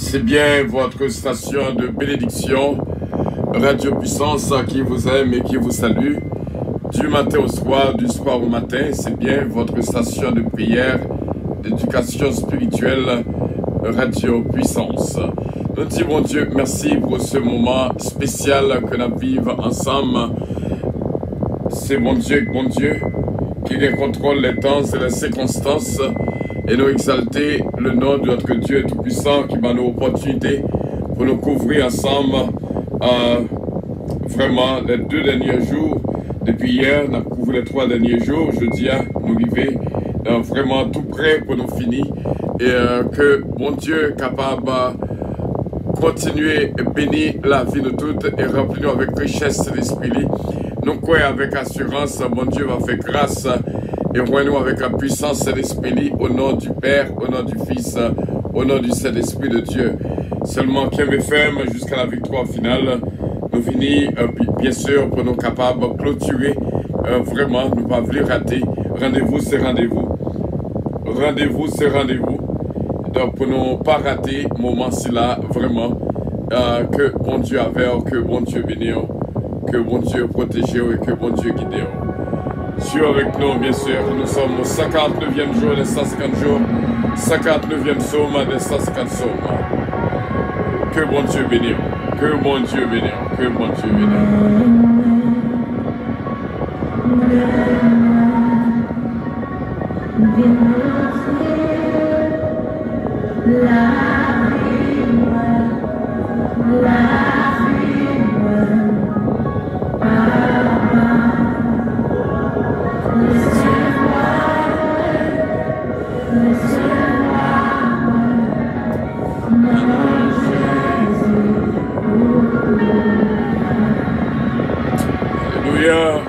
C'est bien votre station de bénédiction, Radio Puissance, qui vous aime et qui vous salue. Du matin au soir, du soir au matin, c'est bien votre station de prière, d'éducation spirituelle, Radio Puissance. Nous disons, mon Dieu, merci pour ce moment spécial que nous vivons ensemble. C'est mon Dieu, qui contrôle les temps et les circonstances, et nous exalter le nom de notre Dieu Tout-Puissant qui m'a nos opportunités pour nous couvrir ensemble vraiment les 2 derniers jours. Depuis hier, nous avons couvert les 3 derniers jours. Jeudi, nous arrivons vraiment tout près pour nous finir. Et que mon Dieu est capable de continuer à bénir la vie de toutes et remplir nous avec richesse de l'esprit. Nous croyons avec assurance, mon Dieu va faire grâce et nous avec la puissance de l'esprit au nom du Père, au nom du Fils, au nom du Saint-Esprit de Dieu. Seulement qui me ferme jusqu'à la victoire finale. Nous venons bien sûr pour nous capables de clôturer vraiment, nous ne pas vouloir rater. Rendez-vous, c'est rendez-vous. Rendez-vous, c'est rendez-vous. Donc pour ne pas rater moment-ci là, vraiment, que bon Dieu avait, que bon Dieu bénisse, que bon Dieu protège et que bon Dieu guide. Dieu avec nous, bien sûr, nous sommes au 59e jour des 150 jours, 59e psaume des 150 psaumes. Que bon Dieu bénisse, que bon Dieu bénisse, que bon Dieu bénisse. Alléluia.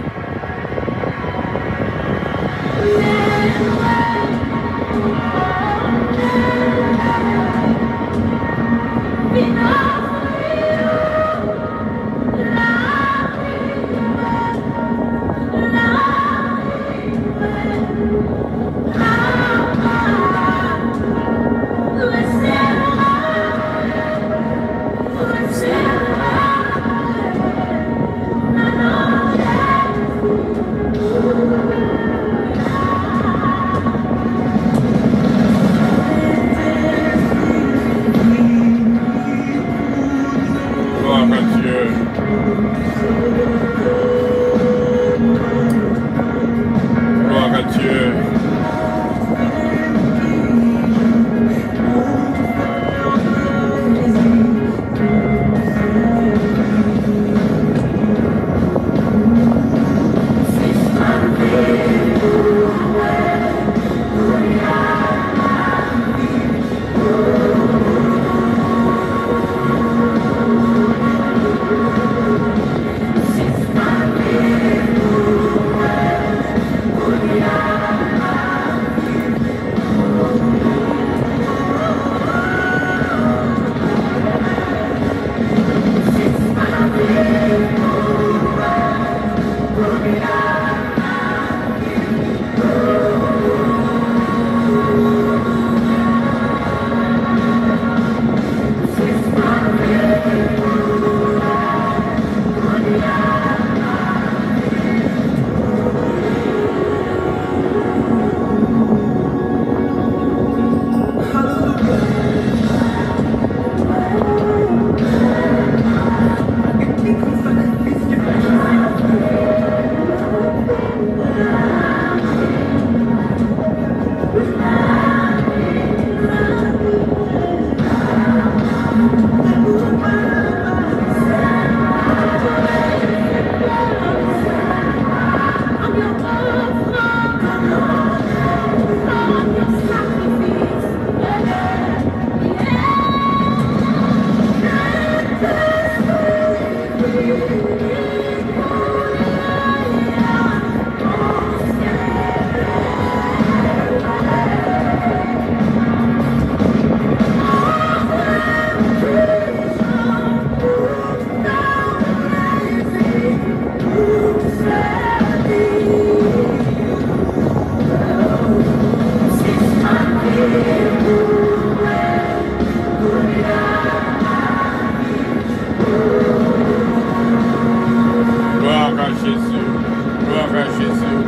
à Jésus.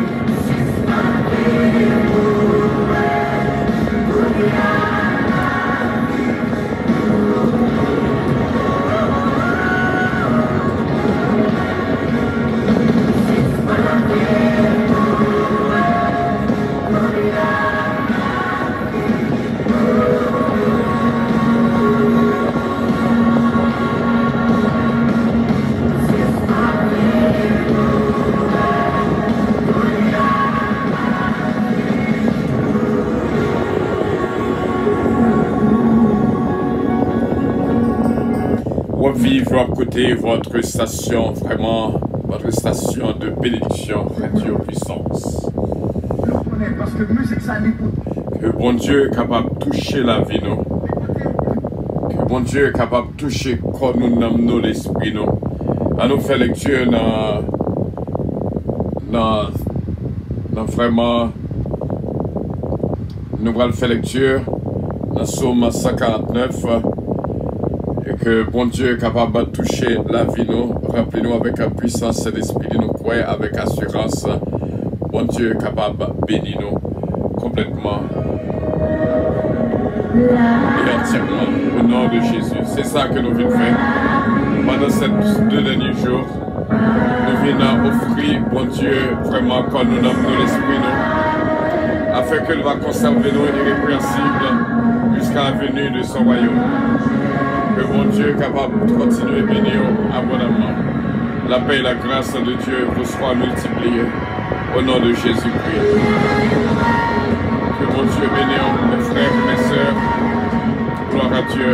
Vivre à côté votre station, vraiment, votre station de bénédiction, Radio Puissance. Que bon Dieu est capable de toucher la vie, nous. Que bon Dieu est capable de toucher quand nous nommons l'esprit, nous. À nous faire lecture dans vraiment, nous allons faire lecture dans Psaume 149. Que bon Dieu est capable de toucher la vie, nous, remplis-nous avec la puissance de l'esprit, nous croyons avec assurance. Bon Dieu est capable de bénir nous complètement et entièrement au nom de Jésus. C'est ça que nous venons faire pendant ces 2 derniers jours. Nous venons offrir, bon Dieu, vraiment quand nous nommons l'esprit, nous, afin qu'il va conserver nous irrépréhensibles jusqu'à la venue de son royaume. Que mon Dieu est capable de continuer à bénir abondamment. La paix et la grâce de Dieu vous soient multipliées au nom de Jésus-Christ. Que mon Dieu bénisse mes frères et mes sœurs. Gloire à Dieu.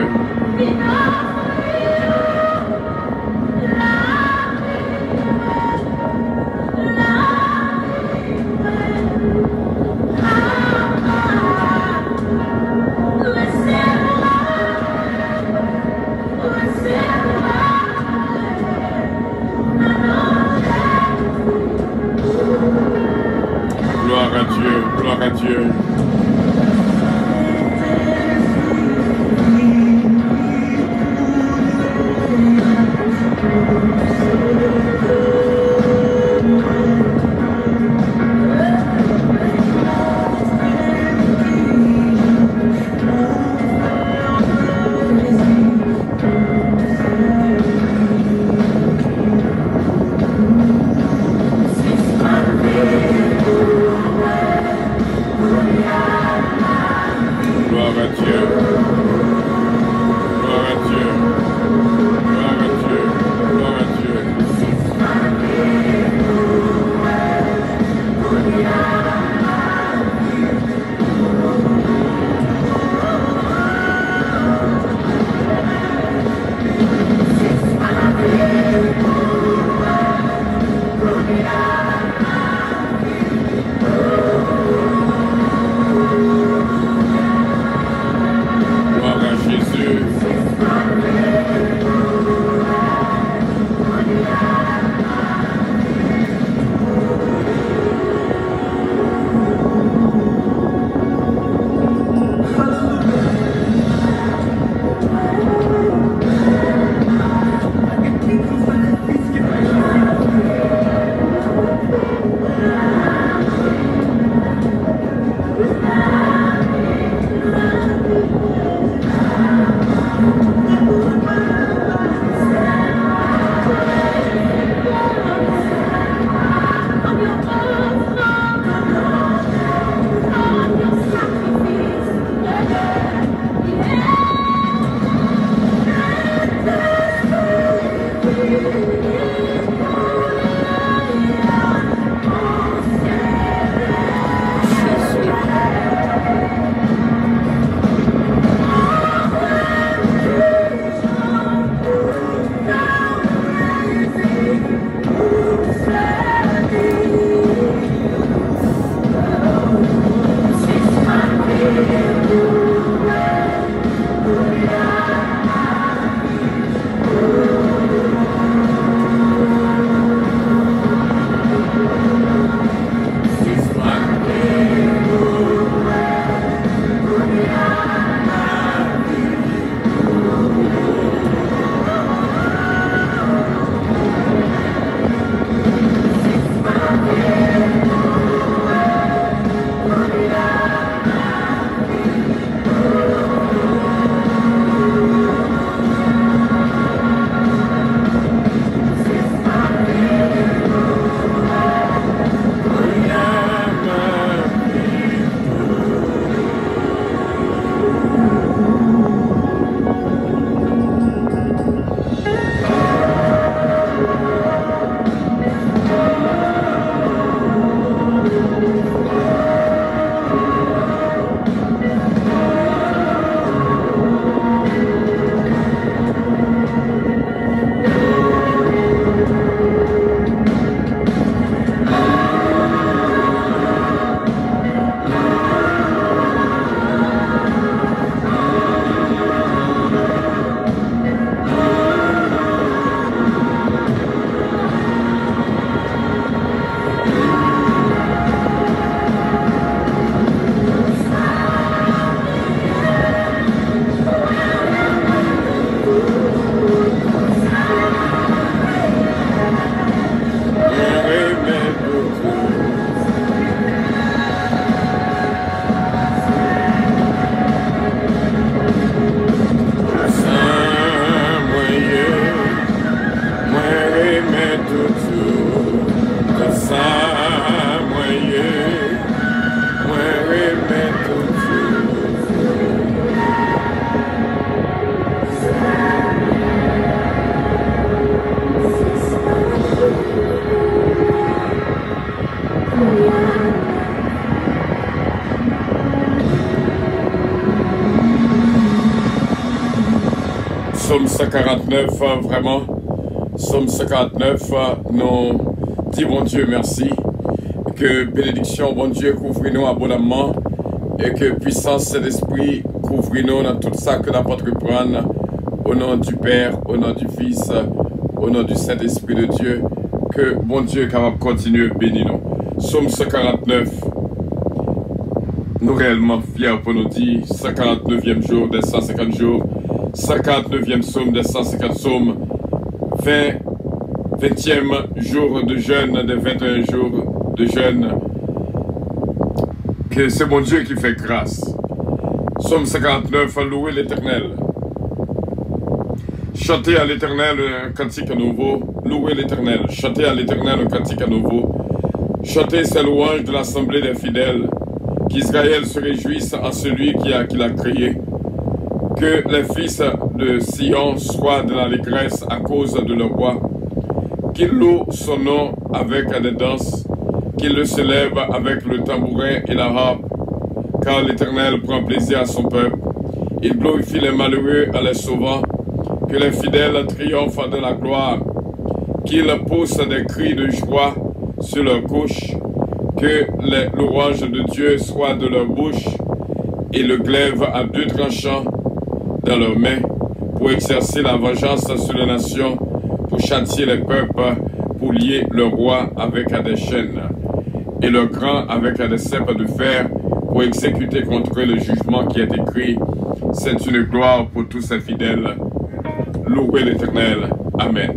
Gloire à Dieu, gloire à Dieu. Psaume 149, vraiment, Psaume 149, nous disons, bon Dieu, merci, que bénédiction, bon Dieu, couvre-nous abondamment, et que puissance de l'Esprit couvre-nous dans tout ça que l'apôtre prenne, au nom du Père, au nom du Fils, au nom du Saint-Esprit de Dieu, que bon Dieu est capable de continuer à bénir nous. Psaume 149, nous réellement fiers pour nous dire, 149e jour des 150 jours, 149e psaume des 150 psaumes, 20e jour de jeûne, des 21 jours de jeûne, que c'est mon Dieu qui fait grâce. Psaume 59, louez l'Éternel. Chantez à l'Éternel un cantique à nouveau, louez l'Éternel. Chantez à l'Éternel un cantique à nouveau. Chantez ses louanges de l'assemblée des fidèles, qu'Israël se réjouisse en celui qui l'a créé. Que les fils de Sion soient de l'allégresse à cause de leur roi. Qu'ils louent son nom avec des danses, qu'ils le célèbrent avec le tambourin et la harpe, car l'Éternel prend plaisir à son peuple. Il glorifie les malheureux en les sauvant, que les fidèles triomphent de la gloire, qu'ils poussent des cris de joie sur leur couche, que les louanges de Dieu soient de leur bouche, et le glaive à deux tranchants dans leurs mains, pour exercer la vengeance sur les nations, pour châtier les peuples, pour lier le roi avec des chaînes, et le grand avec des ceps de fer, pour exécuter contre eux le jugement qui est écrit. C'est une gloire pour tous ses fidèles. Louez l'Éternel. Amen.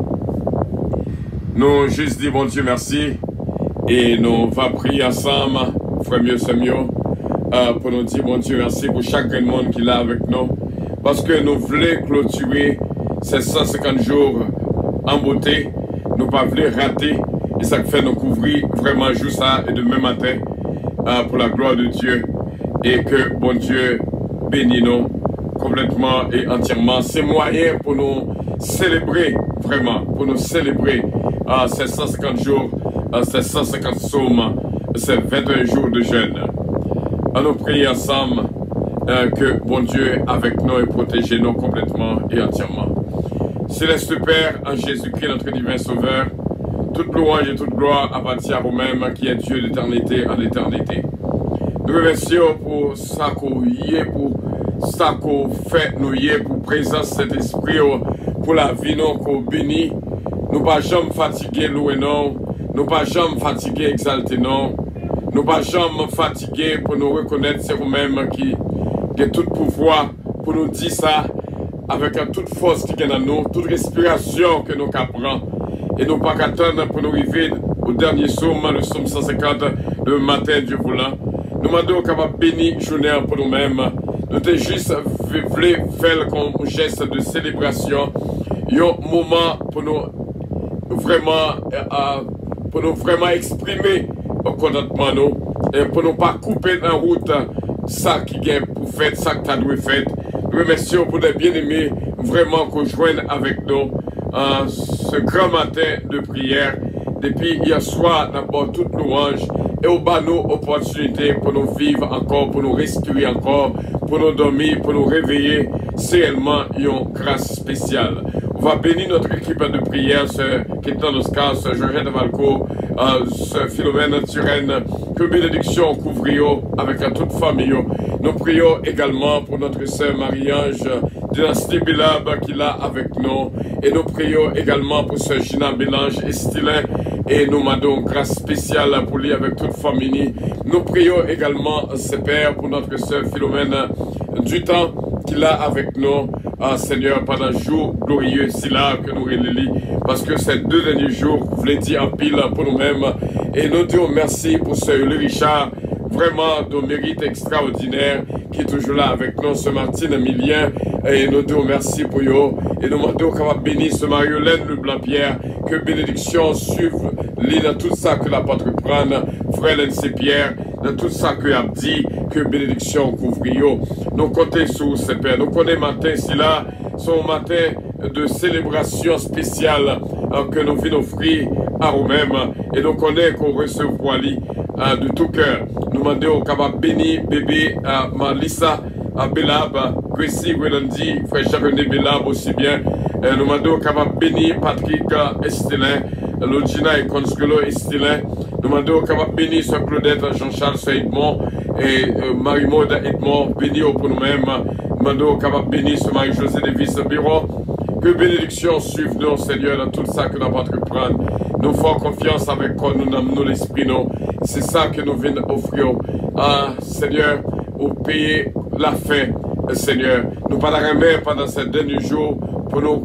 Nous juste dit bon Dieu merci, et nous va prier ensemble, frère mieux c'est mieux, pour nous dire bon Dieu merci pour chaque monde qui est là avec nous, parce que nous voulons clôturer ces 150 jours en beauté, nous ne voulons pas rater, et ça fait nous couvrir vraiment juste ça et demain matin pour la gloire de Dieu, et que bon Dieu bénisse nous complètement et entièrement. C'est moyen pour nous célébrer, vraiment, pour nous célébrer ces 150 jours, ces 150 psaumes, ces 21 jours de jeûne. À nous prier ensemble que bon Dieu est avec nous et protège nous complètement et entièrement. Céleste Père, en Jésus-Christ, notre divin Sauveur, toute louange et toute gloire appartient à vous-même, qui est Dieu d'éternité en éternité. Nous remercions pour ça qu'on y est, pour ça qu'on fait, nous y est, pour présence cet esprit, pour la vie nous qu'on bénit. Nous pas jamais fatigués, louer non. Nous pas jamais fatigués, exalter non. Nous pas jamais fatigués pour nous reconnaître, c'est vous-même qui a tout pouvoir pour nous dire ça avec toute force qui est dans nous, toute respiration que nous prenons. Et nous pas attendre pour nous arriver au dernier psaume, le psaume 150, le matin du voulant. Nous demandons capable bénir journée pour nous-mêmes. Nous te juste voulu faire comme geste de célébration, un moment pour nous vraiment exprimer le contentement nous, et pour ne pas couper dans la route ça qui est pour faire, ça que tu as dû faire. Nous remercions pour les bien-aimés vraiment qu'on joigne avec nous ce grand matin de prière. Depuis hier soir, d'abord toute louange et au bas nos opportunités pour nous vivre encore, pour nous respirer encore, pour nous dormir, pour nous réveiller. C'est réellement une grâce spéciale. On va bénir notre équipe de prière, ce Kétan Oscar, ce Georgette Valco, ce Philomène Turenne, que bénédiction couvre avec toute famille. Nous prions également pour notre sœur Marie-Ange, Dynastie Bilab qui est là avec nous. Et nous prions également pour ce Gina Bélange et Stylin. Et nous demandons grâce spéciale pour lui avec toute famille. Nous prions également, Père, pour notre sœur Philomène du temps qui est là avec nous. Seigneur, pendant le jour glorieux, c'est là que nous relisons, parce que ces 2 derniers jours, vous l'avez dit en pile pour nous-mêmes. Et nous disons merci pour ce Richard, vraiment de mérite extraordinaire, qui est toujours là avec nous, ce Martine Emilien. Et nous disons merci pour eux. Et nous demandons qu'on va bénir ce Marie-Hélène Le Blanc-Pierre, que bénédiction suive lui dans tout ça que l'apôtre prenne, frère Lindsay Pierre, dans tout ça que a dit, que bénédiction couvre. Nous comptons sur ce Père. Nous connaissons matin, si là, son matin de célébration spéciale que nous venons offrir à nous-mêmes et nous connaissons qu'on recevoir de tout cœur. Nous demandons capable bénir bébé Malissa, Belab, Gracie, Gwelandi, frère Jacques-René Belab aussi bien. Nous demandons capable bénir Patrick Estelin, Logina et Consuelo Estelin. Nous demandons capable bénir Sœur Claudette, Jean-Charles, Sœur Edmond et Marie-Maude Edmond, bénir pour nous-mêmes. Nous demandons capable bénir Sœur Marie-José Davis Biron. Que bénédiction suive nous, Seigneur, dans tout ça que nous avons entreprendre. Nous faisons confiance avec quoi nous avons l'esprit, nous. C'est ça que nous venons offrir. Seigneur, au payer la fin, Seigneur. Nous pas la remettre pendant ces derniers jours pour nous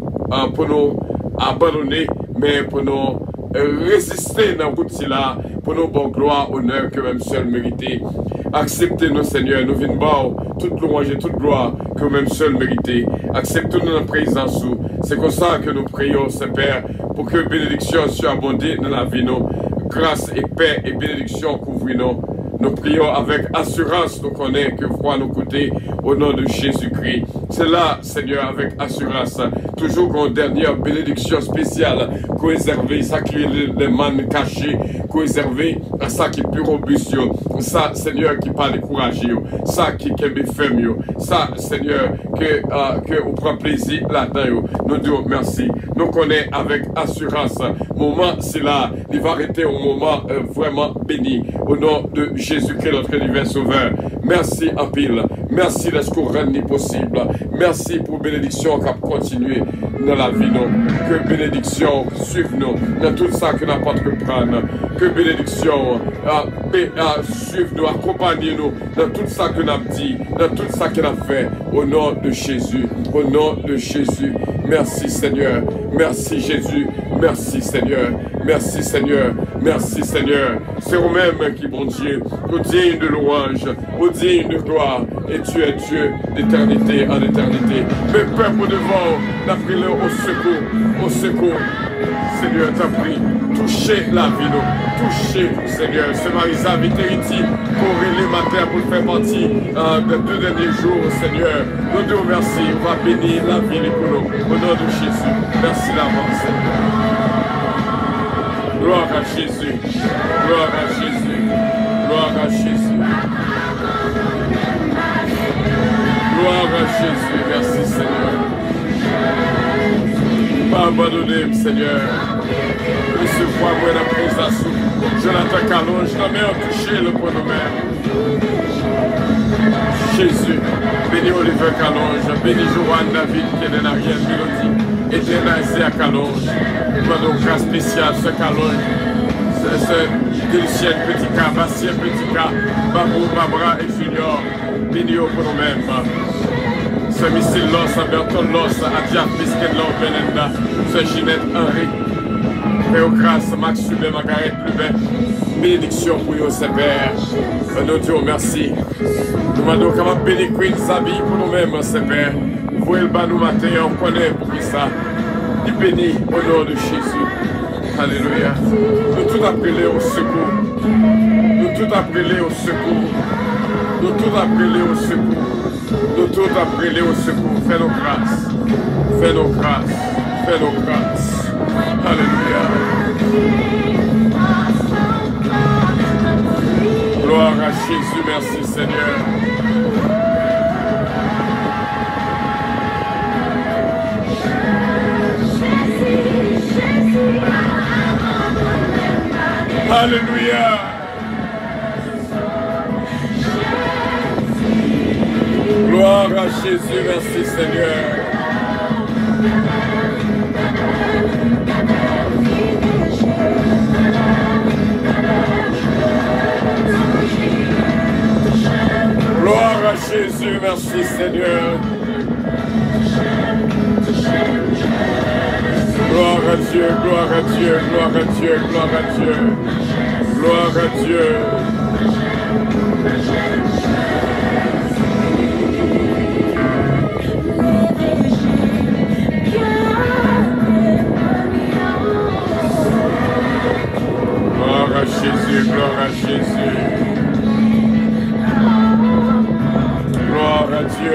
abandonner, mais pour nous résister dans route là, pour nous bon gloire, honneur que même seul mérité. Acceptez-nous, Seigneur, nous venons voir toute louange et toute gloire que même seul mérité. Acceptez-nous dans la présence. C'est comme ça que nous prions, Père, pour que bénédiction soit abondée dans la vie, nous. Grâce et paix et bénédiction couvrent nous. Nous prions avec assurance, nous connaissons que foi nous coûter au nom de Jésus-Christ. C'est là, Seigneur, avec assurance, toujours une dernière bénédiction spéciale, réservée, ça qui est les mannes cachées, réservé à ça qui est plus robuste, ça, Seigneur, qui pas découragé, ça qui est ferme, ça, Seigneur, que on prend plaisir là-dedans. Nous disons merci. Nous connaissons avec assurance, moment, c'est là, il va arrêter au moment vraiment béni, au nom de Jésus-Christ, notre divin sauveur. Merci en pile. Merci de ce qu'on rend possible. Merci pour bénédiction qui a continué dans la vie. Que bénédiction suive nous dans tout ça que nous n'avons pas de prendre. Que bénédiction suive nous, accompagne nous dans tout ça que nous avons dit, dans tout ça que nous avons fait. Au nom de Jésus. Au nom de Jésus. Merci Seigneur. Merci Jésus. Merci Seigneur. Merci Seigneur. Merci Seigneur. C'est vous-même qui, bon Dieu, au digne de louange, au digne de gloire. Et tu es Dieu d'éternité en éternité. Mais peuple devant, n'appris-le au secours. Au secours. Seigneur, t'as pris. Touchez la vie, nous. Touchez, Seigneur. C'est Marisa Viteriti pour les matins pour faire partie des 2 derniers jours, Seigneur. Nous te remercions. On va bénir la vie pour nous. Au nom de Jésus. Merci d'avance, Seigneur. Gloire à Jésus. Gloire à Jésus. Gloire à Jésus. Gloire à Jésus. Merci, Seigneur. Pas abandonner, Seigneur. Recevoir moi la présence. Jonathan Calonge, je t'en touché le point de mer. Jésus. Béni Oliver Calonge. Béni Joanne David qui est en arrière Mélodie. Et Dénazé à Calonge. Demandons grâce spéciale ce Calonge. Ce délicieux petit cas, Bastien petit cas, Babou, Babra et Junior. Béni pour nous-mêmes. Ce Missile Loss, Berton Loss, Adiap, Bisken Lord Benenda, ce Ginette Henry. Préocrace, Max Subé, Margaret Lubin. Bénédiction pour nous, Père. Nous disons merci. Nous demandons comment bénir Queen Zabi pour nous-mêmes, Père. Vous voyez le bas nous matin, on connaît pour ça. Il bénit au nom de Jésus. Alléluia. Nous tout appelés au secours. Nous tout appelés au secours. Nous tout appelés au secours. Nous tout appelés au secours. Fais nos grâces. Fais nos grâces. Fais nos grâces. Alléluia. Gloire à Jésus. Merci Seigneur. Alléluia. Gloire à Jésus, merci Seigneur. Gloire à Jésus, merci Seigneur. Gloire à Dieu, gloire à Dieu, gloire à Dieu, gloire à Dieu. Gloire à Dieu. Gloire à Jésus, gloire à Jésus. Gloire à Dieu.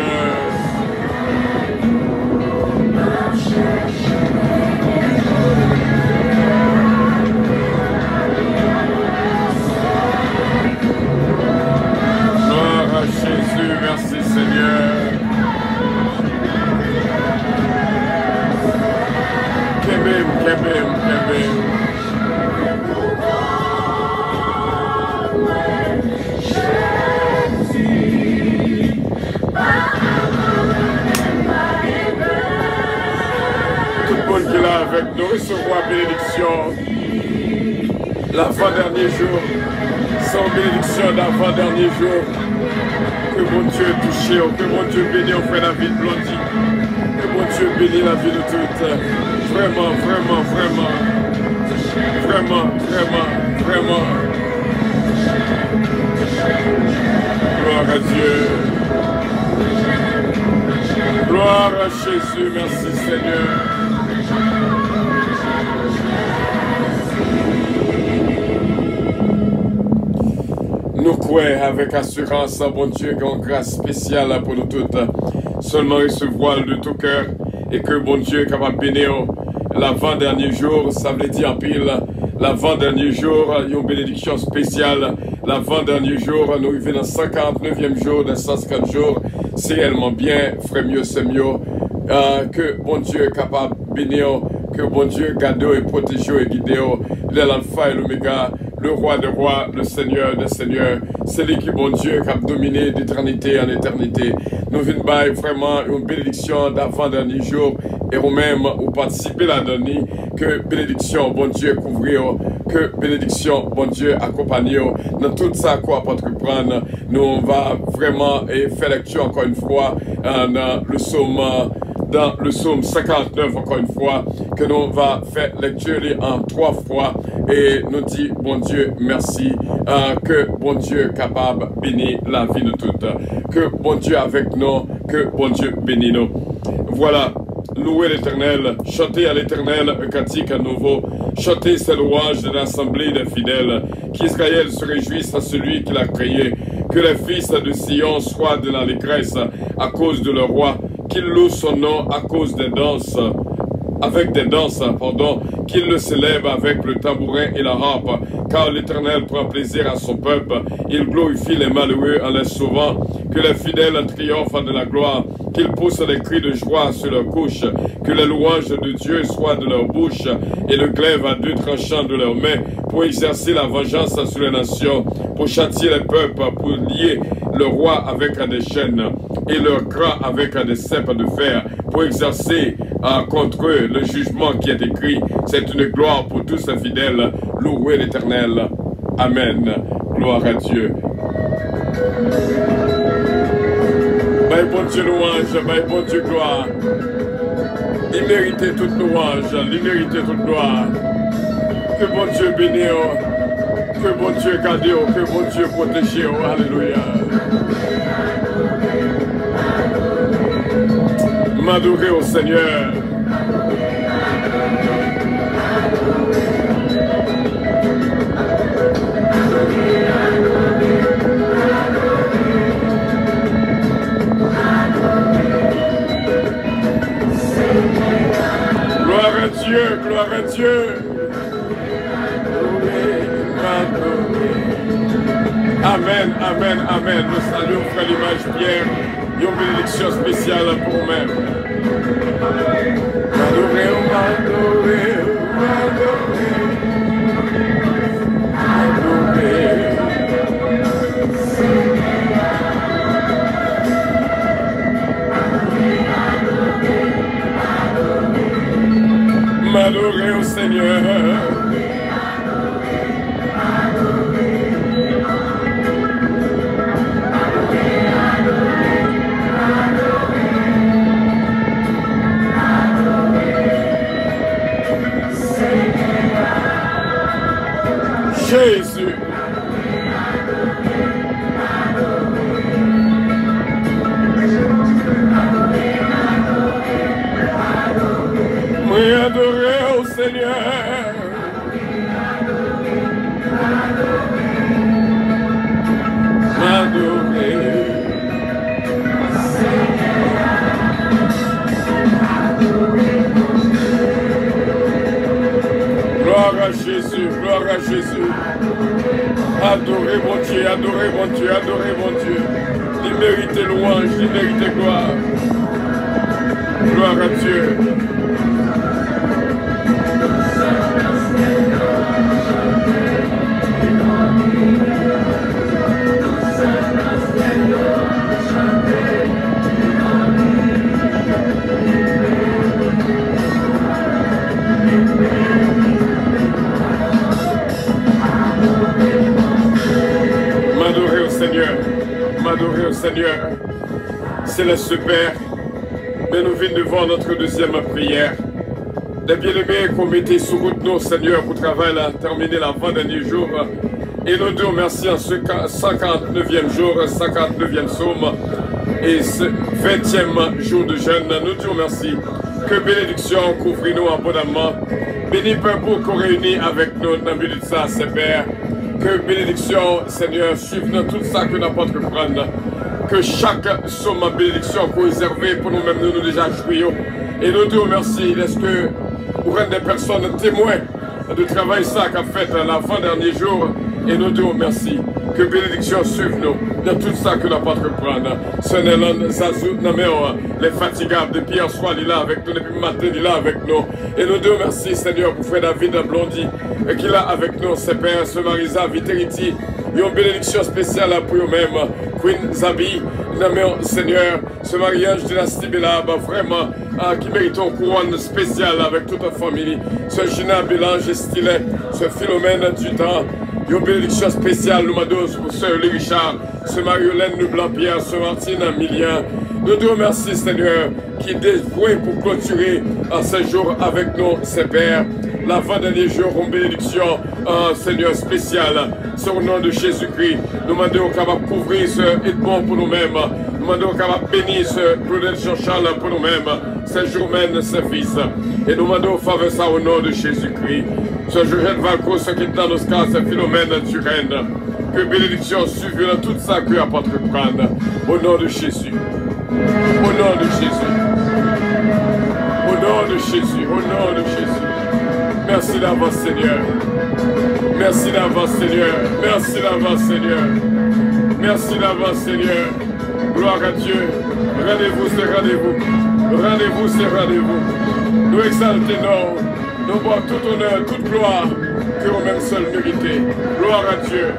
avec nous. Recevons la bénédiction. L'avant-dernier jour. Sans bénédiction d'avant-dernier jour. Que mon Dieu touche, que mon Dieu bénisse, on fait la vie de Blondie. Que mon Dieu bénisse la vie de toutes. Vraiment, vraiment, vraiment. Vraiment, vraiment, vraiment. Gloire à Dieu. Gloire à Jésus, merci Seigneur. Nous croyons avec assurance, bon Dieu, une grâce spéciale pour nous toutes. Seulement recevoir de tout cœur et que bon Dieu est capable de bénir l'avant-dernier jour, ça veut dire en pile. L'avant-dernier jour, une bénédiction spéciale. L'avant-dernier jour, nous vivons dans le 149e jour, dans 150 jours. C'est réellement bien, frère mieux, c'est mieux. Que bon Dieu est capable de bénir, que bon Dieu garde et protège et guide, l'alpha et l'oméga, le roi des rois, le seigneur des seigneurs. C'est lui qui, bon Dieu, qui a dominé d'éternité en éternité. Nous venons vraiment une bénédiction d'avant-dernier jour et nous-mêmes, ou participer à la dernière, que bénédiction, bon Dieu, couvrir, que bénédiction, bon Dieu, accompagner dans tout ça qu'on va entreprendre. Nous, on va vraiment faire lecture encore une fois dans le psaume 59, encore une fois, que nous va faire lecture en 3 fois et nous dit, bon Dieu, merci, que bon Dieu est capable de bénir la vie de toutes, que bon Dieu est avec nous, que bon Dieu bénit nous. Voilà. Louez l'Éternel, chantez à l'Éternel un cantique à nouveau, chantez ses louanges de l'assemblée des fidèles, qu'Israël se réjouisse à celui qui l'a créé, que les fils de Sion soient de l'allégresse à cause de leur roi, qu'ils louent son nom à cause des danses, avec des danses, qu'il le célèbre avec le tambourin et la harpe, car l'Éternel prend plaisir à son peuple, il glorifie les malheureux en les sauvant, que les fidèles triomphent de la gloire, qu'ils poussent des cris de joie sur leur couche, que les louanges de Dieu soient de leur bouche, et le glaive à 2 tranchants de leurs mains, pour exercer la vengeance sur les nations, pour châtier les peuples, pour lier le roi avec des chaînes, et leur cran avec des ceps de fer, pour exercer contre eux le jugement qui est écrit. C'est une gloire pour tous les fidèles. Louez l'Éternel. Amen. Gloire à Dieu. Bye bon Dieu louange, bye bon Dieu gloire. Il méritait toute louange, il méritait toute gloire. Que bon Dieu bénisse, que bon Dieu garde, que bon Dieu protège. Alléluia. M'adorer au Seigneur. Gloire à Dieu, gloire à Dieu. Amen, amen, amen. Nous saluons frère l'image Pierre. Une bénédiction spéciale pour nous-mêmes. M'adorer, m'adorer, m'adorer, m'adorer. M'adorer au Seigneur. Jésus. Oui, adorer au Seigneur. M'adorer. Gloire à Jésus, gloire à Jésus. Adorez mon Dieu, adorez mon Dieu, adorez mon Dieu. Il mérite louange, il mérite gloire. Gloire à Dieu. Seigneur, Céleste Père, mais nous venons devant notre deuxième prière. Les bien-aimés qu'on mettait sur route, nous, Seigneur, pour travailler à terminer l'avant-dernier jour. Et nous te remercions en ce 149e jour, 149e psaume et ce 20e jour de jeûne. Nous te remercions. Que bénédiction couvre-nous abondamment. Bénis peuple qu'on réunit avec nous dans le but de ça, Père. Que bénédiction, Seigneur, suive nous tout ça que nous pas prendre. Que chaque somme en bénédiction qu'on réserve pour nous-mêmes, nous déjà jouions. Et nous te remercions. Est-ce que pour rendre des personnes témoins de travail ça qu'a fait l'avant-dernier jour? Et nous te remercions. Que bénédiction suive nous dans tout ça que nous pas prendre. Sonelon, Zazou, les fatigables de Pierre Soir, il est là avec nous depuis le matin, il est là avec nous. Et nous te remercions, Seigneur, pour frère David Blondie, qui est là avec nous, ses pères, ce Marisa, Viteriti. Une bénédiction spéciale pour eux-mêmes. Queen Zabi, Seigneur, ce mariage dynastie Belab, vraiment, qui mérite une couronne spéciale avec toute la famille. Ce Gina Bélange Stylet, ce Philomène du temps. Une bénédiction spéciale, nous m'adose pour Sœur Lee Richard, ce Mariolène Blanc-Pierre, ce Martine Millien. Nous te remercions, Seigneur, qui est dévoué pour clôturer ce jour avec nous, ses pères. L'avant-dernier jour, une bénédiction, Seigneur, spéciale, sur le nom de Jésus-Christ. Nous demandons capable de couvrir ce Edmond pour nous-mêmes. Nous demandons capable de bénir ce Prudence Jean-Charles pour nous-mêmes, ce Jourmène, ses fils. Et nous demandons faveur ça au nom de Jésus-Christ. Ce Georgette Valco, ce qui est dans nos cas, c'est Philomène Turenne. Que bénédiction suive dans tout ça que apporte prendre. Au nom de Jésus. Au nom de Jésus. Au nom de Jésus. Au nom de Jésus. Merci d'avance, Seigneur. Merci d'avance, Seigneur. Merci d'avance, Seigneur. Merci d'avance, Seigneur. Gloire à Dieu. Rendez-vous, c'est rendez-vous. Rendez-vous, c'est rendez-vous. Nous exaltons, nous voyons tout honneur, toute gloire que nous-mêmes seuls méritons. Gloire à Dieu.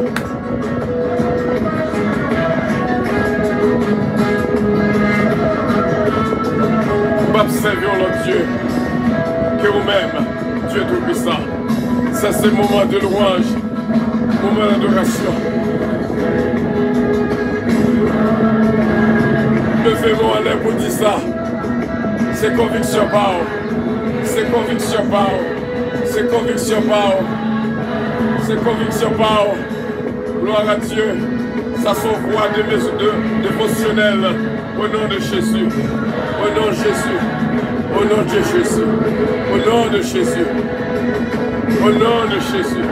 Nous observons notre Dieu, que nous-mêmes, Dieu Tout-Puissant. Ça, c'est le moment de louange, moment d'adoration. Levez-moi en l'air pour dire ça. C'est conviction par c'est conviction par c'est conviction par c'est conviction par gloire à Dieu. Ça s'envoie de dévotionnel au nom de Jésus. Au nom de Jésus. Au nom de Jésus. Au nom de Jésus. Au nom de Jésus.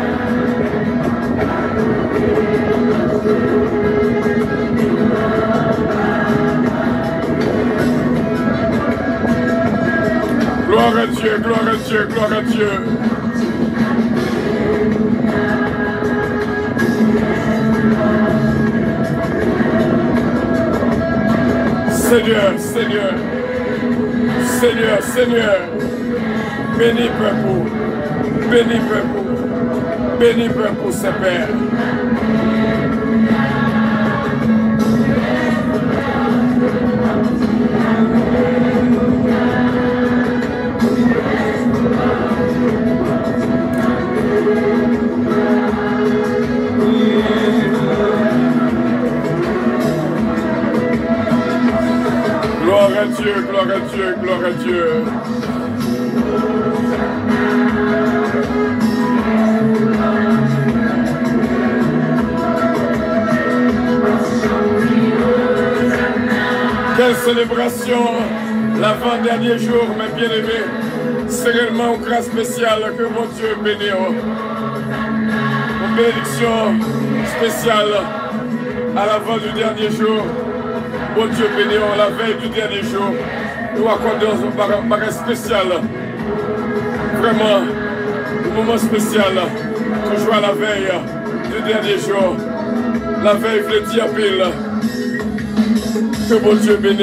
Gloire à Dieu, gloire à Dieu, gloire à Dieu. Seigneur, Seigneur, Seigneur, Seigneur, bénis peuple, bénis peuple, bénis peuple, ses pères. Gloire à Dieu, gloire à Dieu, gloire à Dieu. Quelle célébration, l'avant-dernier jour, mes bien-aimés. C'est réellement une grâce spéciale que mon Dieu bénit. Une bénédiction spéciale à l'avant du dernier jour. Bon Dieu béni, la veille du dernier jour, nous accordons un bagage spécial. Vraiment, un moment spécial. Toujours à la veille du dernier jour. La veille, je le dis à pile. Que bon Dieu béni.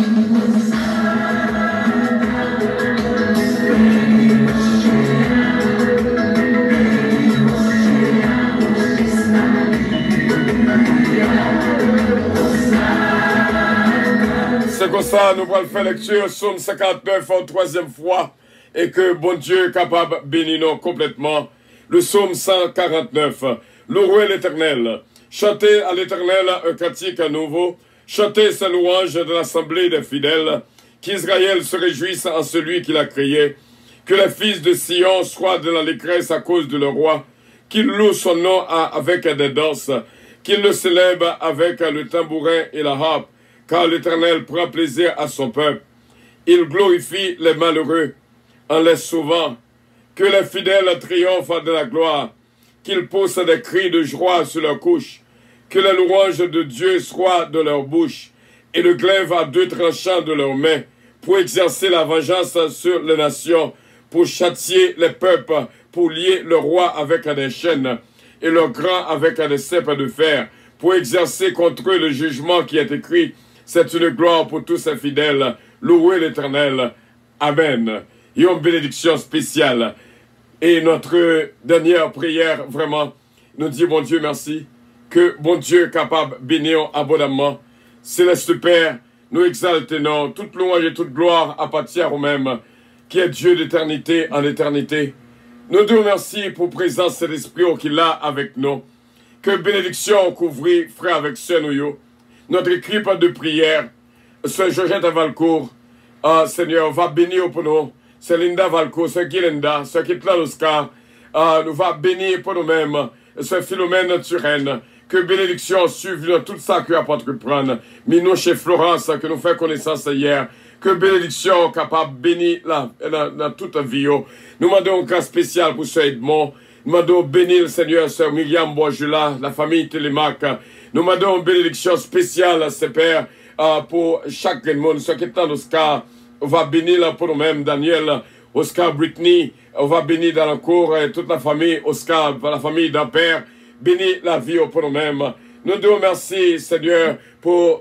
C'est comme ça, nous allons faire lecture Psaume 59 en troisième fois et que bon Dieu est capable de bénir nous complètement. Le Psaume 149. Louez l'Éternel. Chantez à l'Éternel un cantique nouveau. Chantez sa louange de l'assemblée des fidèles. Qu'Israël se réjouisse en celui qui l'a créé. Que les fils de Sion soient de l'allégresse à cause de leur roi. Qu'il loue son nom avec des danses. Qu'il le célèbre avec le tambourin et la harpe. Car l'Éternel prend plaisir à son peuple. Il glorifie les malheureux en les sauvant. Que les fidèles triomphent de la gloire. Qu'ils poussent des cris de joie sur leur couche. Que la louange de Dieu soit de leur bouche. Et le glaive à deux tranchants de leurs mains. Pour exercer la vengeance sur les nations. Pour châtier les peuples. Pour lier le roi avec des chaînes. Et le grand avec des cèpes de fer. Pour exercer contre eux le jugement qui est écrit. C'est une gloire pour tous ses fidèles. Louez l'Éternel. Amen. Et une bénédiction spéciale. Et notre dernière prière, vraiment, nous dit, bon Dieu, merci. Que bon Dieu capable de bénir abondamment. Céleste Père, nous exaltons. Toute louange et toute gloire appartient au même, qui est Dieu d'éternité en éternité. Nous te remercions pour la présence de l'Esprit qu'il a avec nous. Que bénédiction couvrit, frère avec sœur nous. Notre équipe de prière, Sœur Georgette Valcourt, Seigneur, va bénir pour nous. Sœur Linda Valcourt, Sœur Guilinda, Sœur Kitla Oscar, nous va bénir pour nous-mêmes. Sœur Philomène Turenne, que bénédiction suive tout ça que apporte prendre. Mais nous chez Florence, que nous fait connaissance hier, que bénédiction capable de bénir dans toute vie. Nous demandons un cas spécial pour Sœur Edmond. Nous demandons bénir le Seigneur, Sœur Myriam Boisjula, la famille Télémac. Nous demandons une bénédiction spéciale, Père, pour chaque monde. Sœur Kitla Oscar, on va bénir pour nous-mêmes, Daniel, Oscar, Brittany, on va bénir dans la cour toute la famille, Oscar, la famille d'Ampère, bénis la vie pour nous-mêmes. Nous te remercions, Seigneur, pour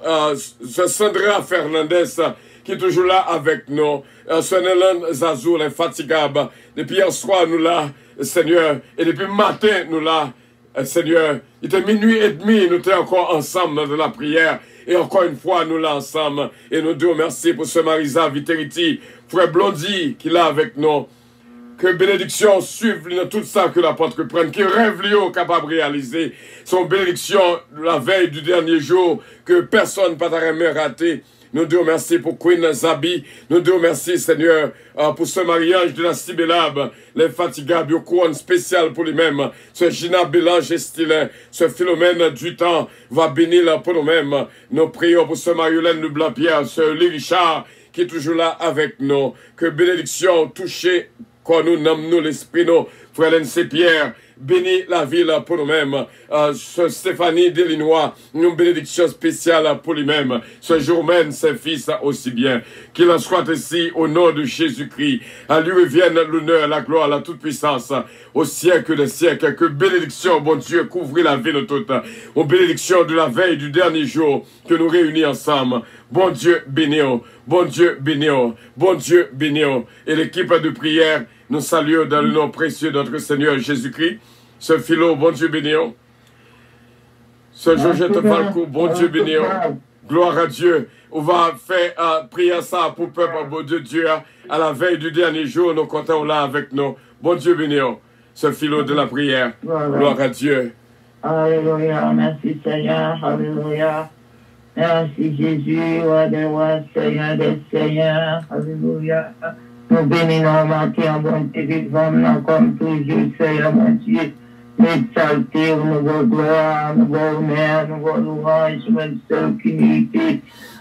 Sandra Fernandez, qui est toujours là avec nous, Hélène Zazou, l'infatigable. Depuis hier soir, nous là, Seigneur, et depuis matin, nous là, Seigneur. Il était minuit et demi, nous étions encore ensemble dans la prière. Et encore une fois, nous là ensemble. Et nous te remercions pour ce Marisa Viteriti, frère Blondie, qui est là avec nous. Que bénédiction suive tout ça que l'apôtre prenne, qui rêve Léo capable de réaliser. Son bénédiction la veille du dernier jour, que personne ne peut rater. Nous te remercions pour Queen Zabi. Nous te remercions, Seigneur, pour ce mariage de la Sibélab, les fatigables, au couronne spécial pour lui-même. Ce Gina Bélange Estilin, ce Philomène du temps va bénir pour nous-mêmes. Nous prions pour ce Mariolène Leblanc-Pierre, ce Lee Richard, qui est toujours là avec nous. Que bénédiction touche quand nous nommons l'esprit, nous, frère N.C. Pierre, bénis la ville pour nous-mêmes. Ce Stéphanie Delinois, une bénédiction spéciale pour lui-même. Ce Jourmène, ses fils aussi bien. Qu'il en soit ici au nom de Jésus-Christ. À lui revienne l'honneur, la gloire, la toute-puissance au siècle des siècles. Que bénédiction, bon Dieu, couvre la vie de toute. Aux bénédictions de la veille du dernier jour que nous réunis ensemble. Bon Dieu, bénis-nous. Bon Dieu, bénis-nous. Bon Dieu, bénis-nous. Et l'équipe de prière, nous saluons dans le nom précieux de notre Seigneur Jésus-Christ. Ce Philo, bon Dieu béni. Ce Georgette Valcourt, bon Dieu béni. Gloire à Dieu. On va faire prier ça pour le peuple de Dieu. À la veille du dernier jour, nous comptons là avec nous. Bon Dieu béni. Ce Philo de la prière. Gloire à Dieu. Alléluia. Merci Seigneur. Alléluia. Merci Jésus. Roi des rois, Seigneur des seigneurs. Alléluia. Nous bénissons matin en bonté vivant comme toujours, Seigneur mon Dieu. M'exalter, nous voulons gloire, nous voulons honneur, nous voulons louange, même seule unité.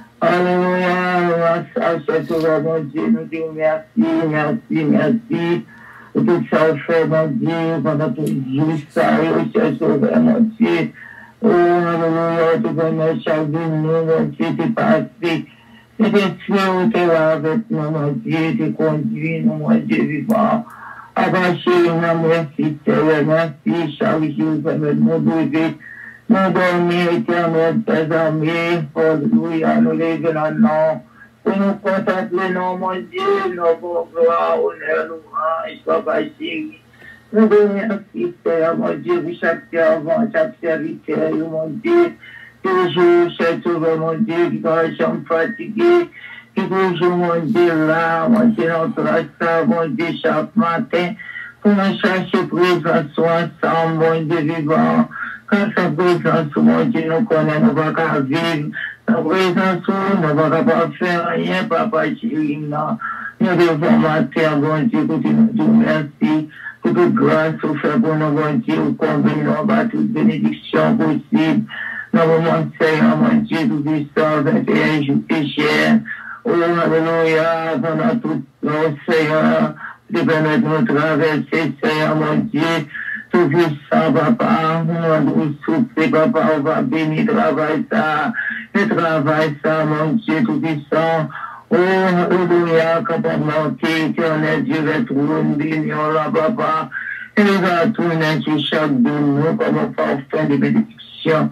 Alléluia, c'est tout, mon Dieu, nous disons merci, merci, merci. Pour tout ça, fait, mon Dieu, pendant tout jour, ça, c'est sauvé, mon Dieu. Oh, alléluia, tu connais chaque jour, mon Dieu, tu passé. Et que tu es là avec nous, mon Dieu, tu conduis nous, mon Dieu vivant. Avanchez, nous, merci, Seigneur, merci, chaque jour, nous lever, nous dormir, éternel, tes amis, alléluia, nous lever la nom, pour nous contempler, non, mon Dieu, nos bons gloires, honneur, louange, papa chéri. Nous remercions, Seigneur, mon Dieu, pour chaque servant, chaque serviteur, mon Dieu. Toujours, c'est toujours, mon Dieu, qui doit jamais fatigué, qui toujours, mon Dieu, là, mon Dieu, notre ça, mon Dieu, chaque matin, pour nous chercher présence ensemble, mon Dieu vivant, Car sa présence, mon Dieu, nous connaissons, nous ne pouvons pas vivre. Sa présence, nous ne pouvons pas faire rien, Papa chéri. Nous devons mater, bon Dieu, pour nous dire merci. Pour toute grâce, vous faites pour nous, bon Dieu, vous combinez, nous avons toute bénédiction possible. Nous avons Seigneur, mon Dieu, tout puissant, 21 jours péchés. Oh, alléluia, pendant tout nos Seigneur, de permettre de nous traverser, Seigneur, mon Dieu. Tout puissant, Papa, nous souffler, Papa, on va bénir, travail ça, le travail ça, mon Dieu, tout puissant. Oh, alléluia, quand on manque, éternel Dieu, va trône, bénir, là, Papa. Et nous allons tourner sur chaque de nous, comme un parfum de bénédiction.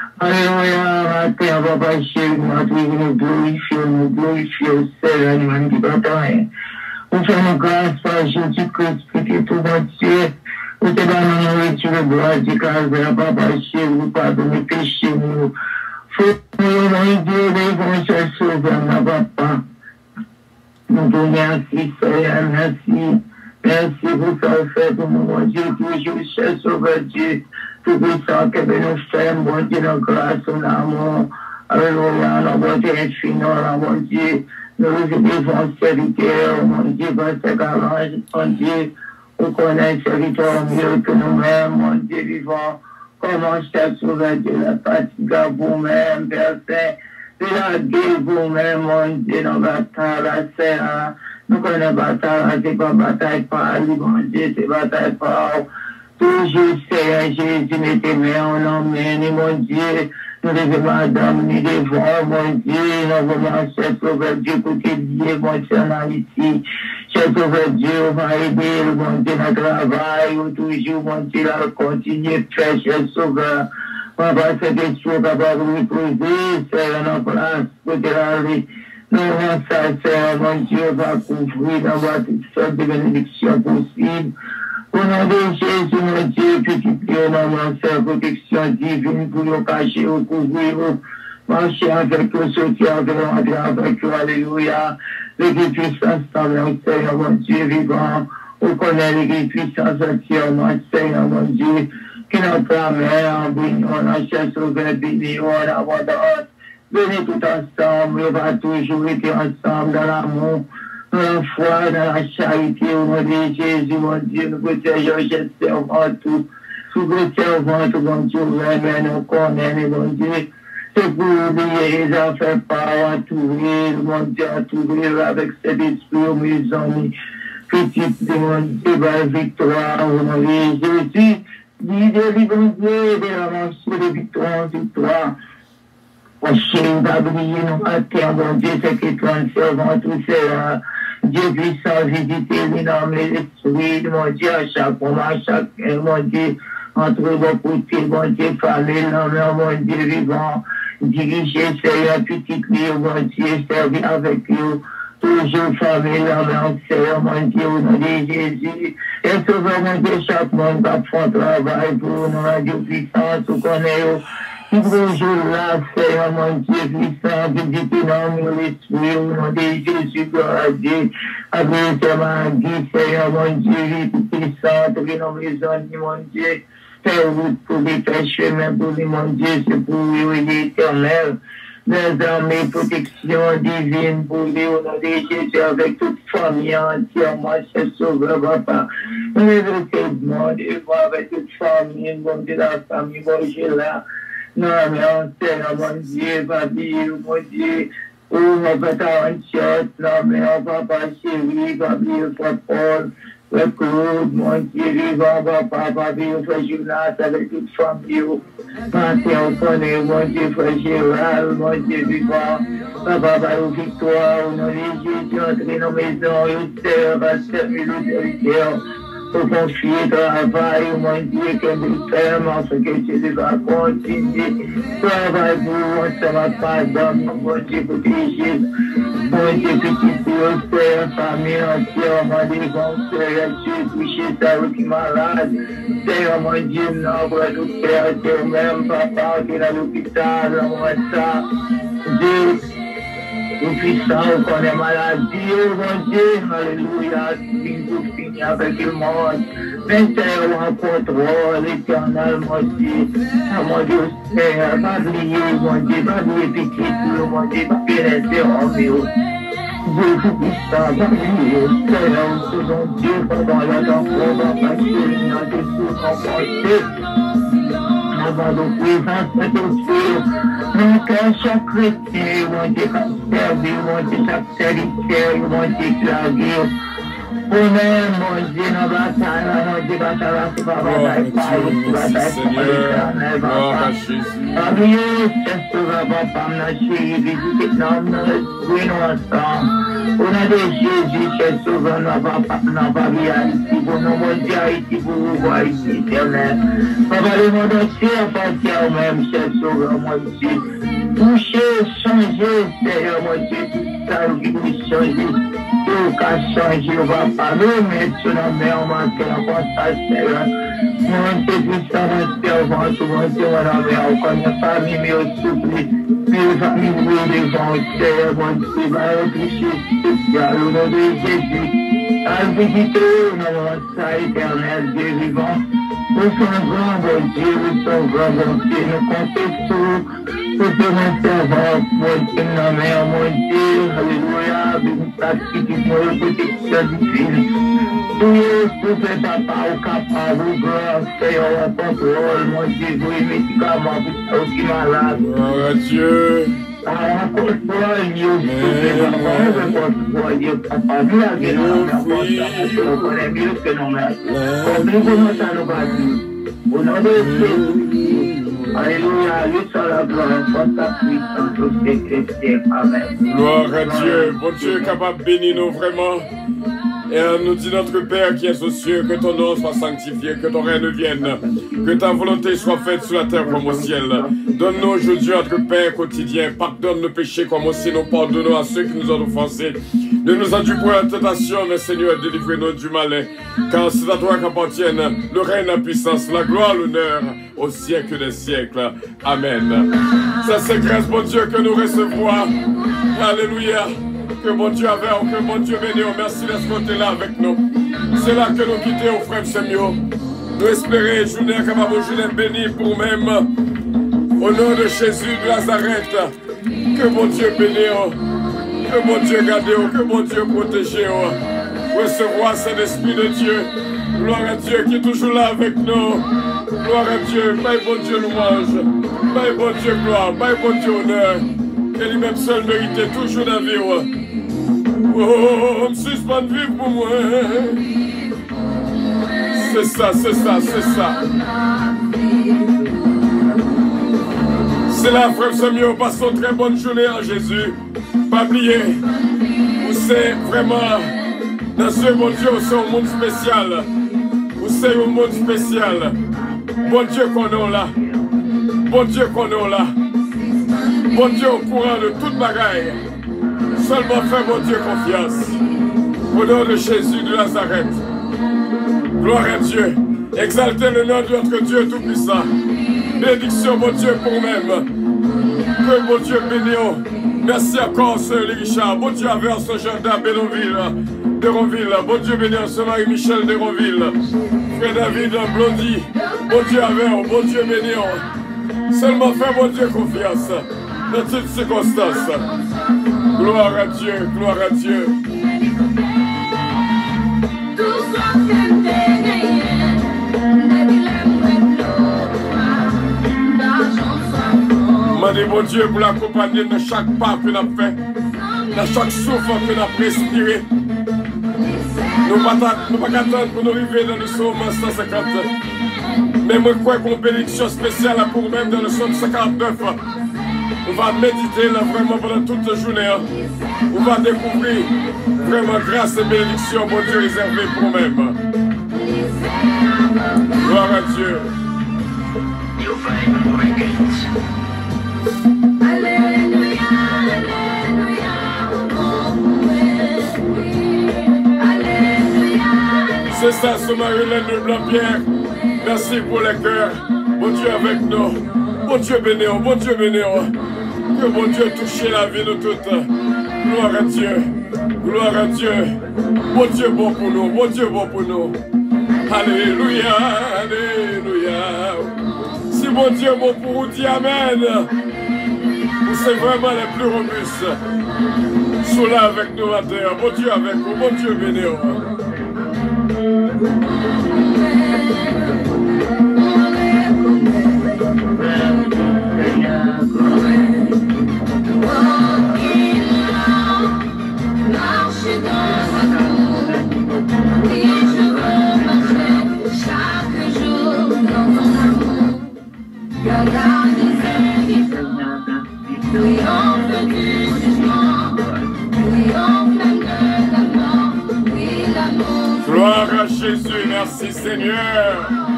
Alléluia, matin, Papa, chéri, nous glorifions au Seigneur, nous ne disons pas rien. Nous faisons grâce par Jésus-Christ, petit tout mon Dieu. Nous te donnons la nourriture de bois du calvaire, Papa, chéri, nous pardonnons les péchés, nous. Faut-nous, mon Dieu, les cher sauveur, ma Papa. Nous te remercions, Seigneur, merci. Merci pour ça, fait pour nous, mon Dieu, toujours, cher sauveur Dieu. Tout puissant que nous faisons, mon Dieu, nos grâces, nos amour. Alléluia, nos bontés infinies, mon Dieu. Nous devons serviteur, mon Dieu, par ce garage, mon Dieu. Nous connaissons serviteur mieux que nous-mêmes, mon Dieu vivant. Comment cher sauveur Dieu, la fatigue à vous-même, Père Saint. De la guerre vous-même, mon Dieu, nos batailles, la serre. Nous connaissons bataille, c'est pas bataille par lui, mon Dieu, c'est bataille par toujours, Seigneur Jésus, mettez mains en emmène, mon Dieu. Nous devons, madame, nous devons, mon Dieu, nous devons, cher sauveur Dieu, pour t'aider, mon Dieu, en Haïti. Cher sauveur Dieu, on va aider, mon Dieu, dans le travail, ou toujours, mon Dieu, là, continuer, faire, cher sauveur. On va faire des choses capable de nous poser, Seigneur, en place, pour te aller. Nous avons ça, Seigneur, mon Dieu, va couvrir, d'avoir toutes sortes de bénédictions possibles. Au nom de Jésus, mon Dieu, petit Dieu, maman, Seigneur, protection divine pour nous cacher, nous couvrir, marcher avec nous, sortir avec nous, entrer avec nous, alléluia. L'église puissance, Seigneur, mon Dieu, vivant. On connaît l'église puissance entièrement, Seigneur, mon Dieu, qui n'a pas mère, en brignon, en chasse au verre, béni, en abondance. Venez tout ensemble, on va toujours être ensemble dans l'amour, dans la foi, dans la charité, au nom de Jésus, mon Dieu, nous protégeons, je servant tout. Sous le servant, tout, mon Dieu, vraiment, nous connaissons, mon Dieu. C'est pour oublier les affaires par entourer, mon Dieu, entourer avec cet esprit, mes amis. Petite de mon Dieu, la victoire, au nom de Jésus. L'idée du bon Dieu, de la marche de victoire en victoire. Chéri, va briller nos matins, mon Dieu, c'est que toi, servant tout cela. Dieu puissant, visiter les noms, les esprits, mon Dieu, à chaque moment, à chaque, mon Dieu, entre vos côtés, mon Dieu, famille, mon Dieu, vivant, diriger, Seigneur, petite vie, mon Dieu, servir avec nous. Toujours famille, mon Seigneur, mon Dieu, au nom de Jésus. Et sauveur, mon Dieu, chaque monde va faire travail pour nous, Dieu puissant, tout connaît. Toujours là, Seigneur, mon Dieu, puissant, visitez dans l'esprit, au nom de Jésus, gloire à Dieu. Après, ma vie, Seigneur, mon Dieu, tout puissant, tout nos maisons, mon Dieu. Faire route pour les faire chemin pour les, mon Dieu, c'est pour lui, l'éternel. Les armées, protection divine pour lui, au nom de Jésus, avec toute famille entièrement, cher sauveur, papa. Nous devons demander, avec toute famille, mon Dieu, la famille, mon Dieu, là. Non, mais on sait, mon Dieu, papi, mon Dieu, oh, mon papa, en chiotte, non, mais on papa, chéri, papi, frère Paul, frère Claude, mon Dieu, vivant, papa, papi, frère Jonas, avec toute famille, matin, on connaît, mon Dieu, frère Gérald, mon Dieu, vivant, papa, victoire, au nom de Jésus, entrer dans nos maisons, au terre, à servir le territoire. Pour confier travail, mon Dieu, que nous faisons, ce que tu vas continuer. Travail pour nous, ça va pas dormir, mon Dieu, pour protéger. Mon Dieu, petit Dieu, Père, famille entière, mon Dieu, bon Père, tu touché ça qui malade. Seigneur, mon Dieu, non, pour tout Père, Dieu même, papa, qui est à l'hôpital, moi, ça. Dieu. tout puissant, on connaît maladie, oh mon Dieu, alléluia, tout fini avec le monde. Maintenant, en contrôle, l'éternel, mon Dieu, ah mon Dieu, Seigneur, pas oublier, mon Dieu, pas oublier petit, mon Dieu, pas pénétrer en Dieu. Dieu tout-puissant, pas oublier, Seigneur, tout mon Dieu, pendant la temps, va passer, dans tes souffres en pensée. Avant de présence de Dieu, mon cœur, chaque chrétien, mon Dieu, comme servi, mon Dieu, chaque serviteur, mon Dieu, clavier. Vous-même, mon Dieu, nos batailles, mon Dieu, bataille, c'est pas bataille, bataille, c'est pas Jésus. C'est sauveur, papa, ma chérie, visitez nous, nous ensemble. Au nom de Jésus, c'est sauveur, papa, pas bien Haïti, pour nous, mon Dieu, Haïti, pour vous voir ici, éternel. Papa, le monde entier appartient au même, c'est sauveur, mon Dieu. Toucher, changer, Seigneur, mon Dieu, tout ça, qui vous changer. Tout qu'à changer, on va pas nous mettre sur la main, on va faire comme ça, Seigneur. Mon Dieu, tout ça, mon servant, tout mon Dieu, on a mis encore une famille, mais au souffle, mes familles, oui, devant, Seigneur, mon Dieu, va toucher, spécial, au nom de Jésus. À visiter, non, ça, éternel, Dieu vivant. Nous sommes grands, bon Dieu, nous sommes grands, bon Dieu, nous comptons sur tout mon servant, mon Dieu, mon Dieu, alléluia, bénédiction, mon protection divine. Tout fait papa, au capable, au grand, Seigneur, au contrôle, mon Dieu, vous médicaments, vous êtes aussi malade. Gloire à Dieu. Gloire à Dieu. Bon Dieu capable de bénir nous vraiment. Et nous dit notre Père qui est aux cieux, que ton nom soit sanctifié, que ton règne vienne, que ta volonté soit faite sur la terre comme au ciel. Donne-nous aujourd'hui notre pain quotidien, pardonne nos péchés comme aussi nous pardonnons à ceux qui nous ont offensés. Ne nous induis point en tentation, mais Seigneur, délivre-nous du malin, car c'est à toi qu'appartiennent le règne, la puissance, la gloire, l'honneur, au siècle des siècles. Amen. Ça c'est grâce, bon Dieu, que nous recevons. Alléluia. Que mon Dieu avait, que mon Dieu bénisse, merci d'être côté là avec nous. C'est là que nous quittons, frère Samuel. Nous espérons, journée capable de journée bénie pour même. Au nom de Jésus de Nazareth, que mon Dieu bénisse, que mon Dieu garde, que mon Dieu protège. Recevoir cet esprit de Dieu. Gloire à Dieu qui est toujours là avec nous. Gloire à Dieu, Père bon Dieu louange. Père bon Dieu gloire, Père bon Dieu honneur. Que lui-même seul méritait toujours la vie. Oh, on me suspend de vivre pour moi. C'est ça, c'est ça, c'est ça. C'est là, frère Samuel, passons une très bonne journée en Jésus. Pas oublier, vous c'est vraiment, dans ce bon Dieu, c'est un monde spécial. Vous c'est un monde spécial. Bon Dieu qu'on a là. Bon Dieu qu'on a là. Bon Dieu au courant de toute bagaille. Seulement fais mon Dieu confiance. Au nom de Jésus de Nazareth. Gloire à Dieu. Exaltez le nom de notre Dieu Tout-Puissant. Bénédiction mon Dieu pour même. Que mon Dieu bénisse. Merci encore Sœur Richard. Bon Dieu avec ce gendarme Déronville. Bon Dieu bénisse Marie-Michel Déronville. Frère David Blondie. Bon Dieu avec. Bon Dieu bénisse. Seulement fais mon Dieu confiance. Dans toutes circonstances. Gloire à Dieu, gloire à Dieu. Mandez mon Dieu pour l'accompagner dans chaque pas que nous avons fait, dans chaque souffle que nous avons respiré. Nous ne pouvons pas attendre pour nous arriver dans le psaume 150. Mais moi, je crois qu'on a une bénédiction spéciale pour nous-mêmes dans le psaume 59. On va méditer là vraiment pendant toute la journée. On va découvrir vraiment grâce et bénédiction, mon Dieu, réservé pour nous-mêmes. Gloire à Dieu. C'est ça, ce Marie-Hélène de Blanc-Pierre. Merci pour les cœurs. Bon Dieu avec nous. Bon Dieu bénisse, bon Dieu bénisse. Que bon Dieu touche la vie de toutes. Gloire à Dieu. Gloire à Dieu. Bon Dieu bon pour nous. Bon Dieu bon pour nous. Alléluia. Alléluia. Si mon Dieu bon pour vous, dit Amen. C'est vraiment les plus robustes. Sois là avec nous à terre. Bon Dieu avec vous. Bon Dieu béni. Marcher dans l'amour, et je veux marcher chaque jour dans ton amour. Regarde les indifférents, triomphe du jugement, triomphe même de la mort, oui l'amour. Gloire à Jésus, merci Seigneur.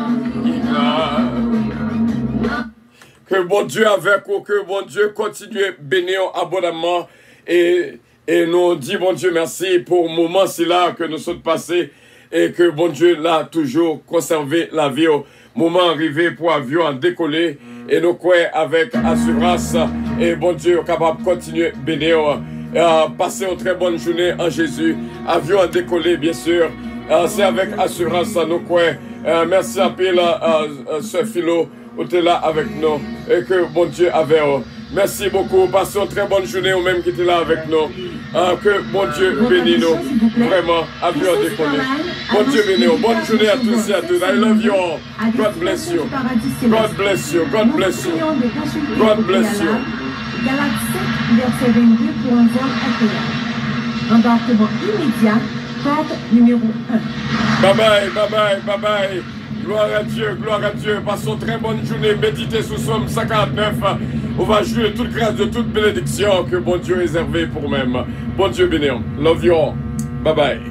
Que bon Dieu avec vous, que bon Dieu continue à bénir abondamment et nous dit bon Dieu merci pour le moment c'est là que nous sommes passés et que bon Dieu l'a toujours conservé la vie au moment arrivé pour avion à décoller et nous croyons avec assurance et bon Dieu est capable de continuer à bénir. Passer une très bonne journée en Jésus. Avion à décoller bien sûr. C'est avec assurance nous croyons. Merci à pile Sœur Philo. Tu es là avec nous et que bon Dieu avec vous. Merci beaucoup. Passez une très bonne journée ou même qui était là avec nous. Que bon Dieu bénisse nous. Vraiment, avion décollé. Bon Dieu bénisse nous. Bonne journée à tous et à toutes. I love you all. God bless you. God bless you. God bless you. God bless you. Galates 7, verset 22 pour un vol accueillant. Embarquement immédiat, porte numéro 1. Bye bye, bye bye, bye bye. Gloire à Dieu, gloire à Dieu. Passons très bonne journée. Méditez sous Somme 149. On va jouer toute grâce de toute bénédiction que bon Dieu est réservé pour nous-mêmes. Bon Dieu béni. Love you all. Bye bye.